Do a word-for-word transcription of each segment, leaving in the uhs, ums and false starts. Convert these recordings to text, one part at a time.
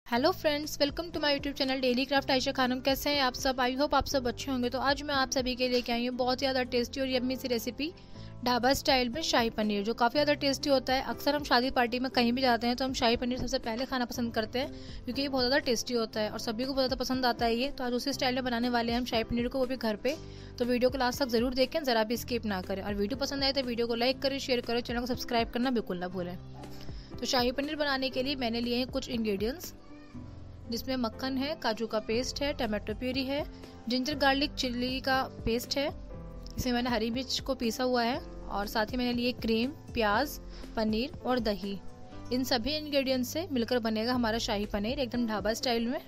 Hello friends, welcome to my YouTube channel daily craft Ayesha Khanam. कैसे हैं आप सब? आई होप आप सब अच्छे होंगे। तो आज मैं आप सभी के लिए आई हूँ बहुत ज़्यादा टेस्टी और यम्मी सी रेसिपी, ढाबा स्टाइल में शाही पनीर, जो काफ़ी ज़्यादा टेस्टी होता है। अक्सर हम शादी पार्टी में कहीं भी जाते हैं तो हम शाही पनीर सबसे पहले खाना पसंद करते हैं, क्योंकि ये बहुत ज़्यादा टेस्टी होता है और सभी को बहुत ज़्यादा पसंद आता है ये। तो आज उसी स्टाइल में बनाने वाले हैं हम शाही पनीर को, वो भी घर पे। तो वीडियो को लास्ट तक जरूर देखें, ज़रा भी स्किप ना करें। और वीडियो पसंद आए तो वीडियो को लाइक करें, शेयर करें, चैनल को सब्सक्राइब करना बिल्कुल ना भूलें। तो शाही पनीर बनाने के लिए मैंने लिए हैं कुछ इंग्रेडिएंट्स, जिसमें मक्खन है, काजू का पेस्ट है, टमाटो प्यूरी है, जिंजर गार्लिक चिल्ली का पेस्ट है, इसमें मैंने हरी मिर्च को पीसा हुआ है, और साथ ही मैंने लिए क्रीम, प्याज, पनीर और दही। इन सभी इंग्रेडिएंट्स से मिलकर बनेगा हमारा शाही पनीर एकदम ढाबा स्टाइल में।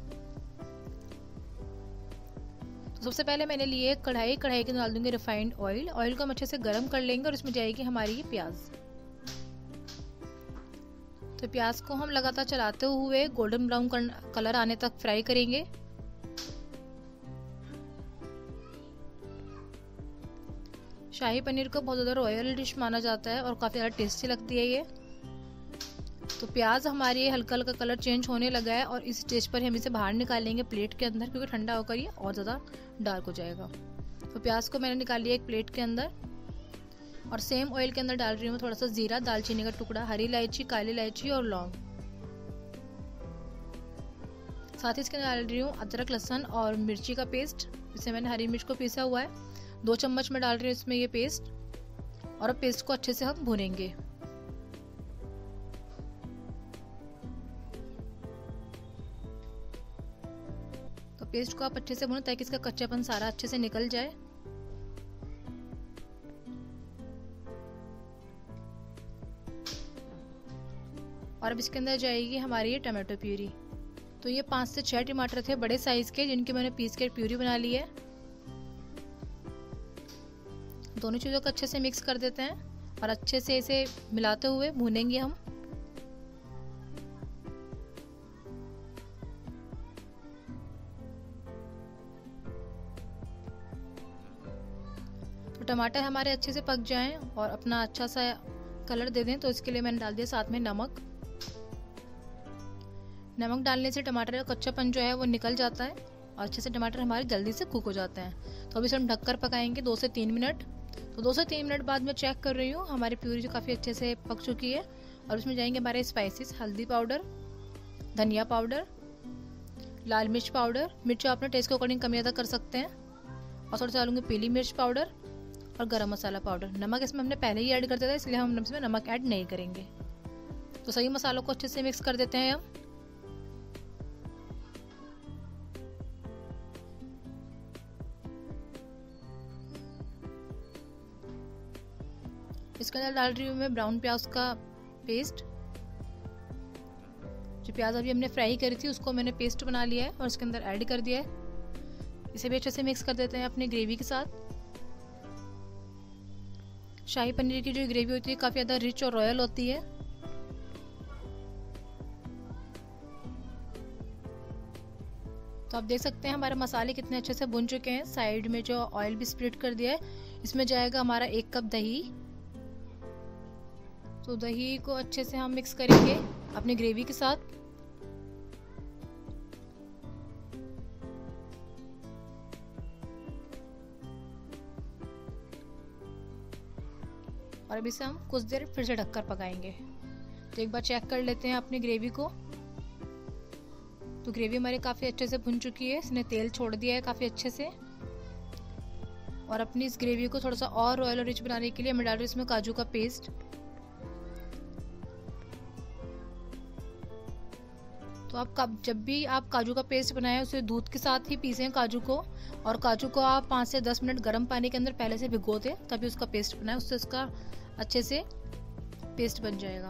तो सबसे पहले मैंने लिए कढ़ाई कढ़ाई के अंदर डाल दूंगी रिफाइंड ऑयल। ऑयल को हम अच्छे से गर्म कर लेंगे और इसमें जाएगी हमारी ये प्याज। तो प्याज को हम लगातार चलाते हुए गोल्डन ब्राउन कलर आने तक फ्राई करेंगे। शाही पनीर को बहुत ज़्यादा रॉयल डिश माना जाता है और काफ़ी ज़्यादा टेस्टी लगती है ये। तो प्याज हमारी हल्का हल्का कलर चेंज होने लगा है और इस स्टेज पर हम इसे बाहर निकालेंगे प्लेट के अंदर, क्योंकि ठंडा होकर ये और ज़्यादा डार्क हो जाएगा। तो प्याज को मैंने निकाल लिया एक प्लेट के अंदर, और सेम ऑयल के अंदर डाल रही हूँ थोड़ा सा जीरा, दालचीनी का टुकड़ा, हरी इलायची, काली इलायची और लौंग। साथ ही इसके अंदर डाल रही हूँ अदरक, लहसुन और मिर्ची का पेस्ट। इसे मैंने हरी मिर्च को पीसा हुआ है, दो चम्मच में डाल रही हूँ इसमें ये पेस्ट। और अब पेस्ट को अच्छे से हम भूनेंगे। तो पेस्ट को आप अच्छे से भूनें ताकि इसका कच्चापन सारा अच्छे से निकल जाए। और अब इसके अंदर जाएगी हमारी ये टमाटो प्यूरी। तो ये पाँच से छह टमाटर थे बड़े साइज के, जिनकी मैंने पीस के प्यूरी बना ली है। दोनों चीज़ों को अच्छे से मिक्स कर देते हैं और अच्छे से इसे मिलाते हुए भूनेंगे हम। तो टमाटर हमारे अच्छे से पक जाएं और अपना अच्छा सा कलर दे दें, तो इसके लिए मैंने डाल दिया साथ में नमक। नमक डालने से टमाटर का कच्चापन जो है वो निकल जाता है और अच्छे से टमाटर हमारे जल्दी से कुक हो जाते हैं। तो अभी इसे हम ढककर पकाएंगे दो से तीन मिनट। तो दो से तीन मिनट बाद मैं चेक कर रही हूँ, हमारी प्यूरी जो काफ़ी अच्छे से पक चुकी है। और उसमें जाएंगे हमारे स्पाइसेस, हल्दी पाउडर, धनिया पाउडर, लाल मिर्च पाउडर, मिर्च अपने टेस्ट के अकॉर्डिंग कम ज़्यादा कर सकते हैं, और थोड़ा सा डालूंगी पीली मिर्च पाउडर और गरम मसाला पाउडर। नमक इसमें हमने पहले ही ऐड कर दिया था, इसलिए हम इसमें नमक ऐड नहीं करेंगे। तो सभी मसालों को अच्छे से मिक्स कर देते हैं हम। इसके अंदर डाल रही हूँ मैं ब्राउन प्याज का पेस्ट। जो प्याज अभी हमने फ्राई करी थी उसको मैंने पेस्ट बना लिया है और इसके अंदर ऐड कर दिया है। इसे भी अच्छे से मिक्स कर देते हैं अपनी ग्रेवी के साथ। शाही पनीर की जो ग्रेवी होती है काफ़ी ज़्यादा रिच और रॉयल होती है। तो आप देख सकते हैं हमारे मसाले कितने अच्छे से भुन चुके हैं। साइड में जो ऑयल भी स्प्लिट कर दिया है, इसमें जाएगा हमारा एक कप दही। तो दही को अच्छे से हम मिक्स करेंगे अपनी ग्रेवी के साथ। और अभी से हम कुछ देर फिर से ढककर पकाएंगे। तो एक बार चेक कर लेते हैं अपनी ग्रेवी को। तो ग्रेवी हमारी काफ़ी अच्छे से भुन चुकी है, इसने तेल छोड़ दिया है काफ़ी अच्छे से। और अपनी इस ग्रेवी को थोड़ा सा और रॉयल और रिच बनाने के लिए मैं डाल रही हूँ इसमें काजू का पेस्ट। तो आप कब जब भी आप काजू का पेस्ट बनाएं उसे दूध के साथ ही पीसें काजू को, और काजू को आप पाँच से दस मिनट गर्म पानी के अंदर पहले से भिगो दें, तभी उसका पेस्ट बनाएं, उससे उसका अच्छे से पेस्ट बन जाएगा।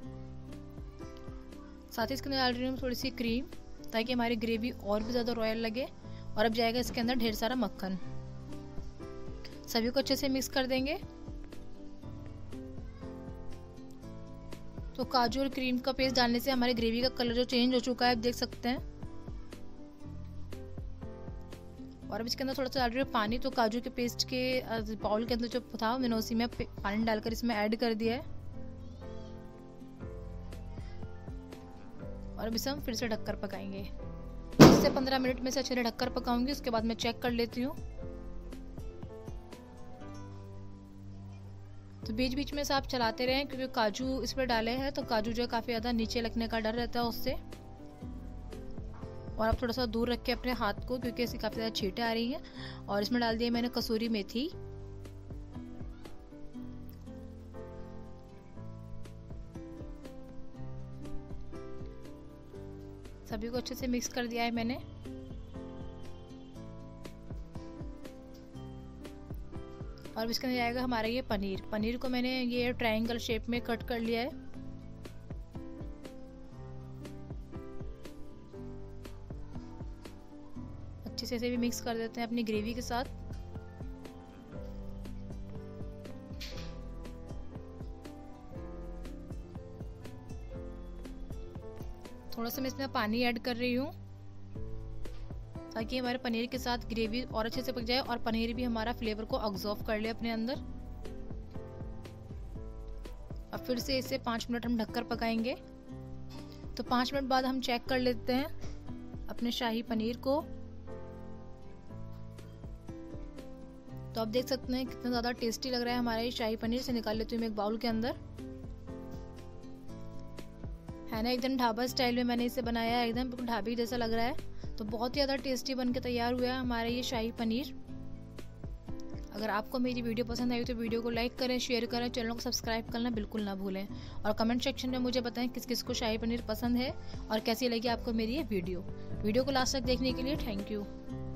साथ ही इसके अंदर डाल रही हूँ थोड़ी सी क्रीम, ताकि हमारी ग्रेवी और भी ज़्यादा रॉयल लगे। और अब जाएगा इसके अंदर ढेर सारा मक्खन। सभी को अच्छे से मिक्स कर देंगे। तो काजू और क्रीम का पेस्ट डालने से हमारी ग्रेवी का कलर जो चेंज हो चुका है, आप देख सकते हैं। और अब इसके अंदर थोड़ा सा डाल रही हूँ पानी। तो काजू के पेस्ट के बाउल के अंदर जो था मैंने उसी में पानी डालकर इसमें ऐड कर दिया है। और अब इसे हम फिर से ढककर पकाएंगे। दस से पंद्रह मिनट में से अच्छे से ढककर पकाऊंगी, उसके बाद मैं चेक कर लेती हूँ। तो बीच बीच में से आप चलाते रहें, क्योंकि काजू इस पर डाले हैं तो काजू जो है काफ़ी ज़्यादा नीचे लगने का डर रहता है उससे। और आप थोड़ा सा दूर रख के अपने हाथ को, क्योंकि इससे काफ़ी ज़्यादा छींटे आ रही हैं। और इसमें डाल दिया मैंने कसूरी मेथी। सभी को अच्छे से मिक्स कर दिया है मैंने। और इसके अंदर आएगा हमारा ये पनीर। पनीर को मैंने ये ट्रायंगल शेप में कट कर लिया है। अच्छे से इसे भी मिक्स कर देते हैं अपनी ग्रेवी के साथ। थोड़ा सा मैं इसमें पानी ऐड कर रही हूँ ताकि हमारे पनीर के साथ ग्रेवी और अच्छे से पक जाए और पनीर भी हमारा फ्लेवर को ऑब्जॉर्व कर ले अपने अंदर। अब फिर से इसे पाँच मिनट हम ढककर पकाएंगे। तो पाँच मिनट बाद हम चेक कर लेते हैं अपने शाही पनीर को। तो आप देख सकते हैं कितना ज़्यादा टेस्टी लग रहा है हमारा ये शाही पनीर। से निकाल लेती हूँ मैं एक बाउल के अंदर। है ना, एकदम ढाबा स्टाइल में मैंने इसे बनाया है, एकदम बिल्कुल ढाबे जैसा लग रहा है। तो बहुत ही ज़्यादा टेस्टी बन के तैयार हुआ है हमारा ये शाही पनीर। अगर आपको मेरी वीडियो पसंद आई तो वीडियो को लाइक करें, शेयर करें, चैनल को सब्सक्राइब करना बिल्कुल ना भूलें। और कमेंट सेक्शन में मुझे बताएं किस किस को शाही पनीर पसंद है और कैसी लगी आपको मेरी ये वीडियो। वीडियो को लास्ट तक देखने के लिए थैंक यू।